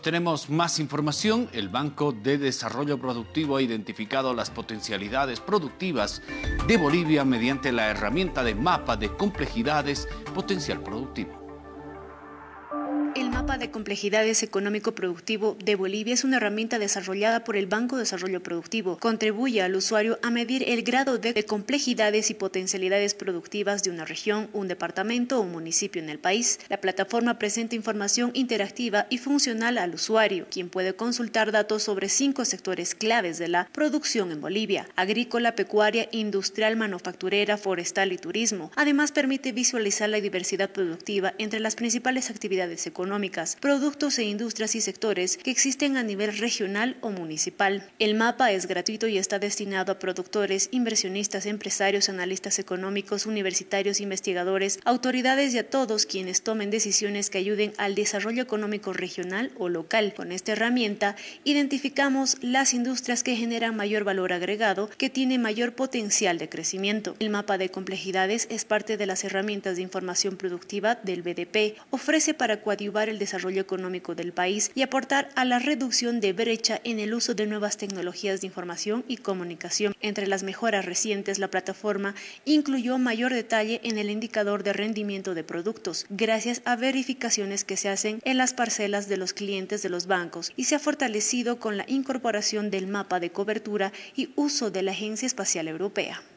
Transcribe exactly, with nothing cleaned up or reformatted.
tenemos más información. El Banco de Desarrollo Productivo ha identificado las potencialidades productivas de Bolivia mediante la herramienta de mapa de complejidades potencial productivo. El mapa de complejidades económico-productivo de Bolivia es una herramienta desarrollada por el Banco de Desarrollo Productivo. Contribuye al usuario a medir el grado de complejidades y potencialidades productivas de una región, un departamento o un municipio en el país. La plataforma presenta información interactiva y funcional al usuario, quien puede consultar datos sobre cinco sectores claves de la producción en Bolivia: agrícola, pecuaria, industrial, manufacturera, forestal y turismo. Además, permite visualizar la diversidad productiva entre las principales actividades económicas económicas, productos e industrias y sectores que existen a nivel regional o municipal. El mapa es gratuito y está destinado a productores, inversionistas, empresarios, analistas económicos, universitarios, investigadores, autoridades y a todos quienes tomen decisiones que ayuden al desarrollo económico regional o local. Con esta herramienta identificamos las industrias que generan mayor valor agregado, que tienen mayor potencial de crecimiento. El mapa de complejidades es parte de las herramientas de información productiva del B D P. Ofrece para coadyuvar el desarrollo económico del país y aportar a la reducción de brecha en el uso de nuevas tecnologías de información y comunicación. Entre las mejoras recientes, la plataforma incluyó mayor detalle en el indicador de rendimiento de productos, gracias a verificaciones que se hacen en las parcelas de los clientes de los bancos, y se ha fortalecido con la incorporación del mapa de cobertura y uso de la Agencia Espacial Europea.